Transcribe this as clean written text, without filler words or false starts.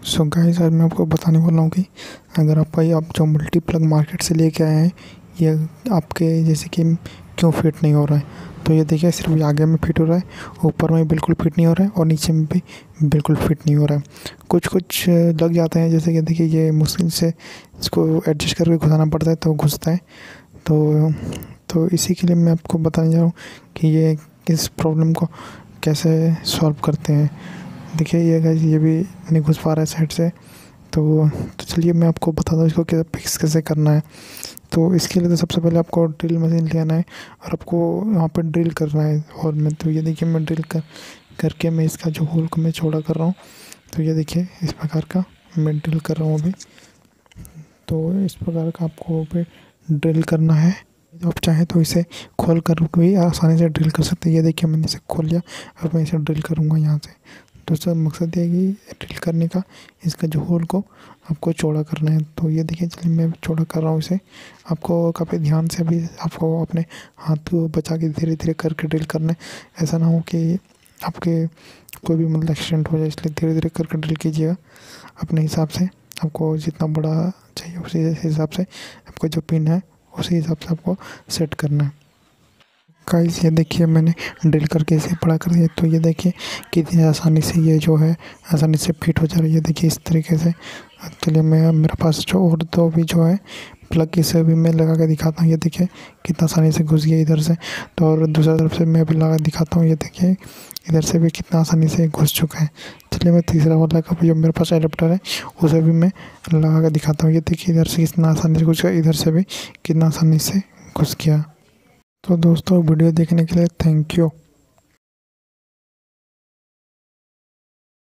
So guys, आज मैं आपको बताने वाला हूँ कि अगर आप जो मल्टी प्लग मार्केट से लेके आए हैं ये आपके जैसे कि क्यों फिट नहीं हो रहा है। तो ये देखिए, सिर्फ आगे में फिट हो रहा है, ऊपर में बिल्कुल फिट नहीं हो रहा है और नीचे में भी बिल्कुल फिट नहीं हो रहा है। कुछ लग जाते हैं, जैसे कि देखिए ये मुश्किल से इसको एडजस्ट करके घुसाना पड़ता है तो घुसता है। तो इसी के लिए मैं आपको बताने जा रहा हूँ कि ये इस प्रॉब्लम को कैसे सॉल्व करते हैं। देखिए ये गाइस, ये भी नहीं घुस पा रहा है साइड से। तो चलिए मैं आपको बताता हूँ इसको कैसे फिक्स कैसे करना है। तो इसके लिए तो सबसे पहले आपको ड्रिल मशीन लेना है और आपको वहाँ पर ड्रिल करना है होल में। तो ये देखिए, मैं ड्रिल करके मैं इसका जो होल को मैं चौड़ा कर रहा हूँ। तो ये देखिए, इस प्रकार का मैं ड्रिल कर रहा हूँ अभी। तो इस प्रकार का आपको पे ड्रिल करना है। आप चाहें तो इसे खोल कर भी आसानी से ड्रिल कर सकते हैं। ये देखिए, मैंने इसे खोल लिया, अब मैं इसे ड्रिल करूँगा यहाँ से। तो सर मकसद ये है कि ड्रिल करने का इसका जो होल को आपको चौड़ा करना है। तो ये देखिए, चलिए मैं चौड़ा कर रहा हूँ इसे। आपको काफ़ी ध्यान से भी आपको अपने हाथ को बचा के धीरे धीरे करके ड्रिल करना है। ऐसा ना हो कि आपके कोई भी मतलब एक्सीडेंट हो जाए, इसलिए धीरे धीरे करके ड्रिल कीजिएगा अपने हिसाब से। आपको जितना बड़ा चाहिए उसी हिसाब से आपको जो पिन है उसी हिसाब से आपको सेट करना है। गाइस ये देखिए, मैंने ड्रिल करके इसे बड़ा कर दिया। तो ये देखिए कितनी आसानी से ये जो है आसानी से फिट हो जा रही है। देखिए इस तरीके से। चलिए मैं मेरे पास जो और दो भी जो है प्लग, इसे भी मैं लगा के दिखाता हूँ। ये देखिए कितना आसानी से घुस गया इधर से। तो और दूसरा तरफ से मैं भी लगा दिखाता हूँ। ये देखिए इधर से भी कितना आसानी से घुस चुका है। चलिए मैं तीसरा वाला का जो मेरे पास एडाप्टर है उसे भी मैं लगा कर दिखाता हूँ। ये देखिए इधर से कितना आसानी से घुस गया, इधर से भी कितना आसानी से घुस गया। तो दोस्तों वीडियो देखने के लिए थैंक यू।